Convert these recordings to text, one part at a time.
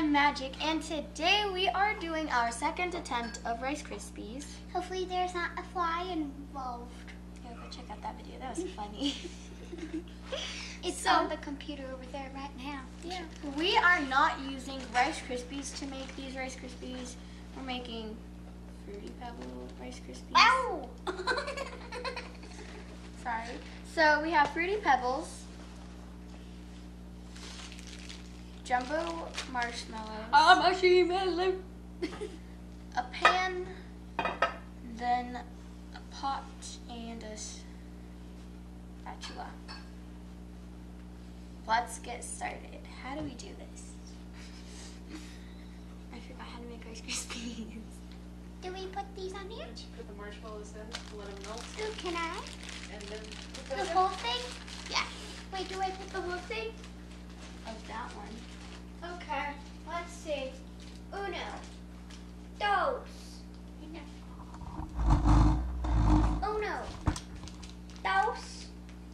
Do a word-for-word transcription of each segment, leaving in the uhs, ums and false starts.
I'm Magic, and today we are doing our second attempt of Rice Krispies. Hopefully there's not a fly involved. Yeah, go check out that video. That was funny. It's So- on the computer over there right now. Yeah. We are not using Rice Krispies to make these Rice Krispies. We're making Fruity Pebble Rice Krispies. Ow! Sorry. So we have Fruity Pebbles, Jumbo Marshmallows, I'm a marshmallow. a pan, then a pot, and a spatula. Let's get started. How do we do this? I forgot how to make Rice Krispies. Do we put these on here? Put the marshmallows in, let them melt, Ooh, can I? and then put The those in. whole thing? Yeah. Wait, do I put the whole thing? Of that one. Okay. Let's see. Uno. Dos. Uno. Dos.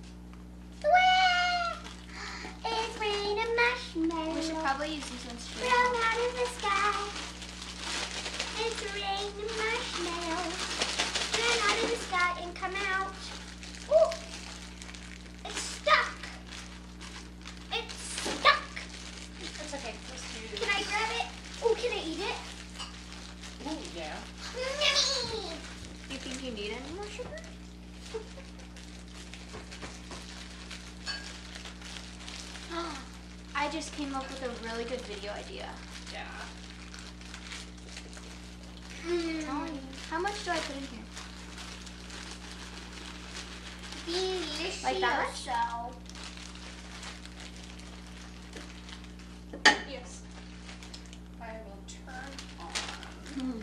Three. It's raining marshmallows. We should probably use these ones too. Blown out of the sky. It's raining marshmallows. Blown out of the sky and come out. Ooh. It's stuck. It's stuck. It's okay, let's do this. Can I grab it? Oh, can I eat it? Ooh, yeah. Yummy. Do you think you need any more sugar? I just came up with a really good video idea. Yeah. Telling you. How much do I put in here? Delicious. Like that much? So. Yes. I will turn on.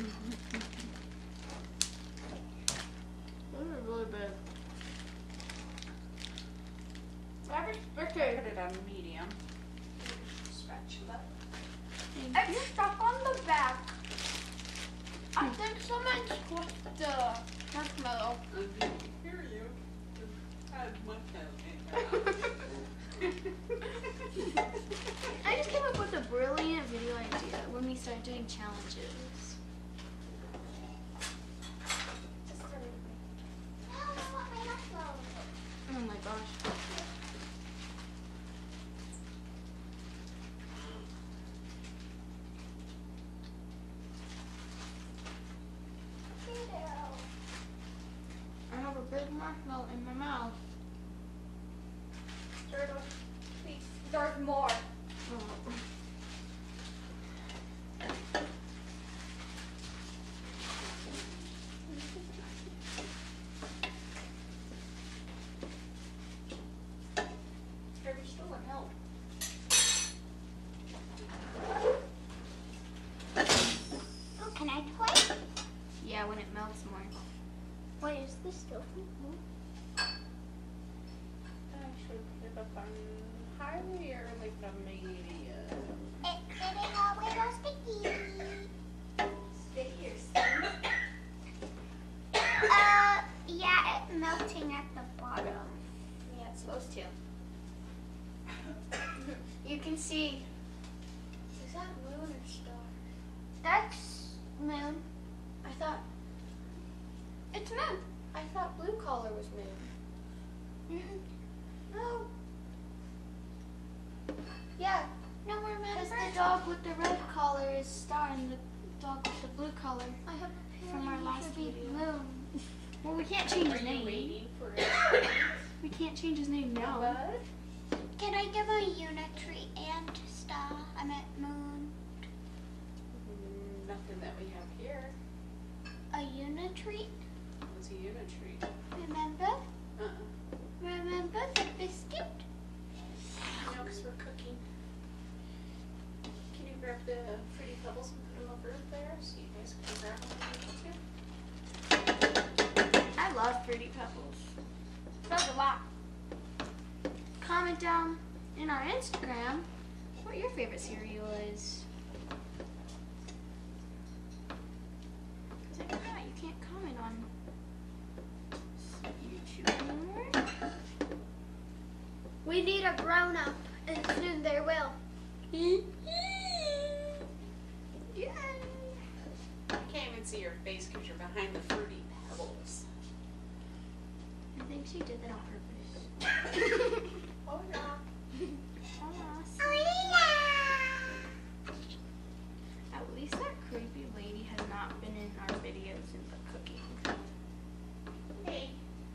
Those are really big. That is Put wicked. it on medium. Spatula. It's stuck on the back. I think someone squished the marshmallow. I didn't hear you. I had marshmallow in my mouth. I just came up with a brilliant video idea when we start doing challenges. Oh my gosh. I have a big marshmallow in my mouth. There's more. Oh. Are we still in help? Oh, can I play? Yeah, when it melts more. What is this still? I should put it up on high or like a medium? It couldn't always go sticky. Sticky or sticky? Uh, yeah, it's melting at the bottom. Yeah, it's supposed to. You can see. Is that moon or star? That's moon. I thought. It's moon. I thought blue color was moon. Mm-hmm. No. Yeah, No, because remember? the dog with the red collar is star, and the dog with the blue collar I have a from our feeling last it should be video. moon. Well, we can't change Are his you name. waiting for it? We can't change his name now. Bud? Can I give a unitree and star? I meant moon. Mm, Nothing that we have here. A unitree? It's a unitary. Remember? Uh-uh. Remember the biscuit? No, because we're cooking. Can you grab the Fruity Pebbles and put them over there so you guys can grab them when you need to? I love Fruity Pebbles. There's a lot. Comment down in our Instagram what your favorite cereal is. Because I forgot you can't comment on YouTube anymore. We need a grown up, and soon there will. Yay! I can't even see your face because you're behind the fruity pebbles. I think she did that on purpose. Oh yeah. At least that creepy lady has not been in our videos in the cooking. Hey.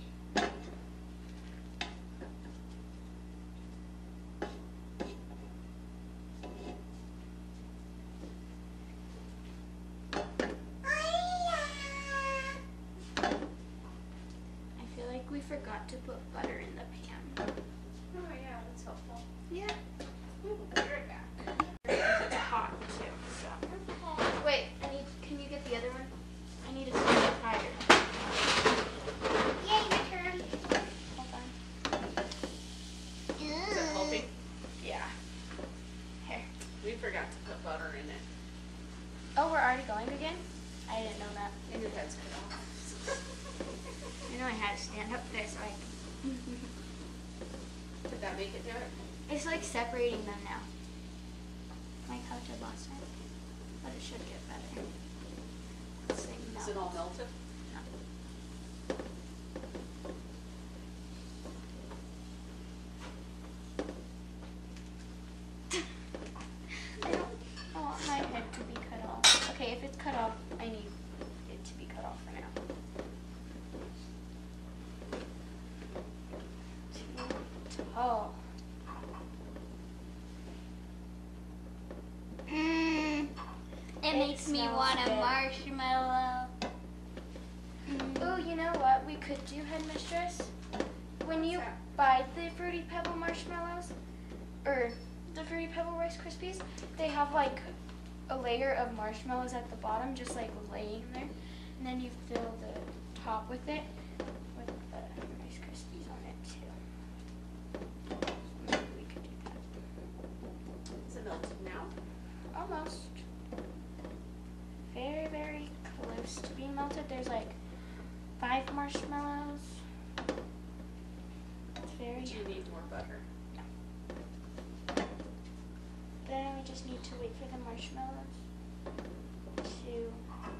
I feel like we forgot to put butter in the pan. Oh yeah, that's helpful. Yeah. Ooh, be right back. It's hot too, so. Wait, I need, can you get the other one? I need to turn it higher. Yay, my turn. Hold on. Is it helping? Yeah. Here. We forgot to put butter in it. Oh, we're already going again? I didn't know that. And your head's cut off. I know I had to stand up there so I can. Did that make it do it? It's like separating them now. Like how it did last time. But it should get better. Let's see, Is no. it all melted? I don't I want my head to be cut off. Okay, if it's cut off, I need it to be cut off for now. Too tall. Mm, it It makes me smells want a good. marshmallow. Oh, you know what we could do, Headmistress? When you What's that? buy the Fruity Pebble marshmallows, or the Fruity Pebble Rice Krispies, they have like a layer of marshmallows at the bottom, just like laying there. And then you fill the top with it, with the Rice Krispies on it too. So maybe we could do that. Is it melted now? Almost. Very, very close to being melted. There's like five marshmallows. It's very. Do you need more butter? Then we just need to wait for the marshmallows to.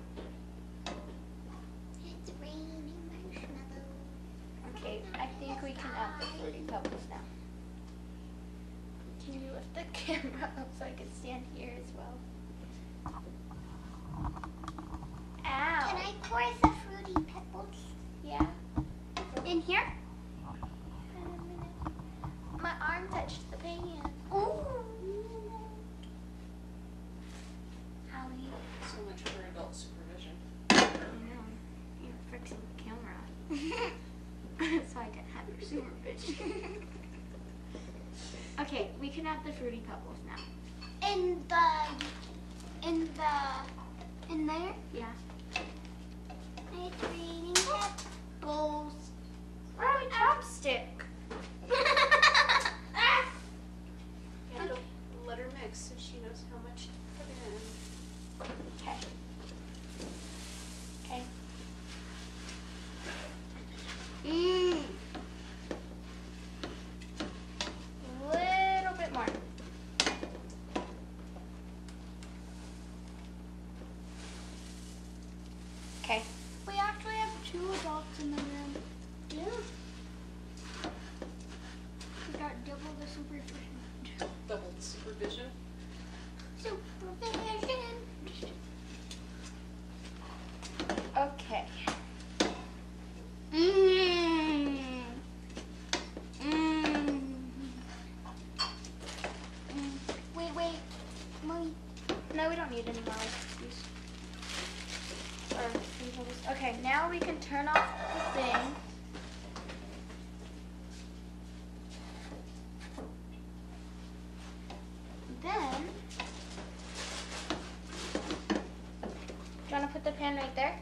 It's raining marshmallows. Okay, I think we can add the Fruity Pebbles now. Can you lift the camera up so I can stand here as well? Ow. Can I pour the fruity pebbles Yeah. in here? In a minute. My arm touched the pan. Ooh. Allie. So much for adult supervision. I know. You're fixing the camera. So I can have your supervision. Okay, we can add the Fruity Pebbles now. In the, in the, in there? Yeah. It's raining pebbles. Oh, a chopstick. Yeah, don't let her mix so she knows how much to put in. Okay. Okay. Mmm. Little bit more. Okay. We actually have two adults in the room. Yeah. We got double the supervision. Double the supervision. Supervision. Okay. Mmm. Mmm. Wait, wait. Mommy. No, we don't need any more Rice Krispies. Or Fruity Pebbles. Okay, now we can turn off the thing. Then, do you want to put the pan right there?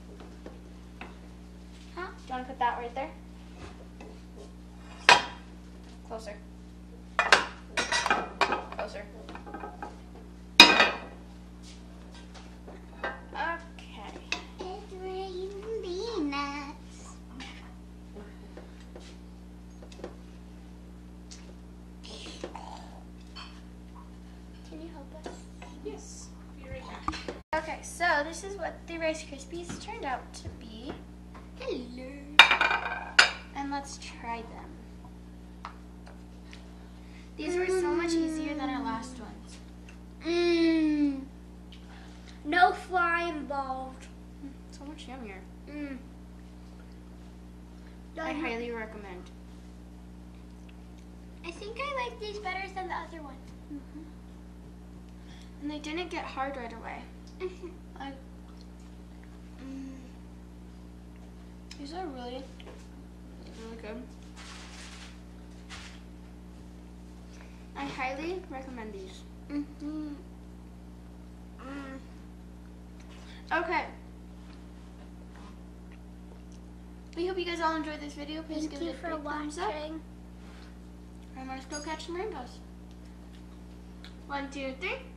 Huh? Do you want to put that right there? Closer. Closer. Okay. It's raining peanuts. Can you help us? Yes. Be right back. Okay, so this is what the Rice Krispies turned out to be. Hello. And let's try them. These were so much easier than our last ones. Mmm. No fly involved. So much yummier. Mmm. I highly recommend. I think I like these better than the other one. Mm-hmm. And they didn't get hard right away. I, mm, these are really, really good. I highly recommend these. Mm-hmm. Mm. Okay. We hope you guys all enjoyed this video. Please Thank give you it a for big thumbs up. watching. And let's go catch some rainbows. One, two, three.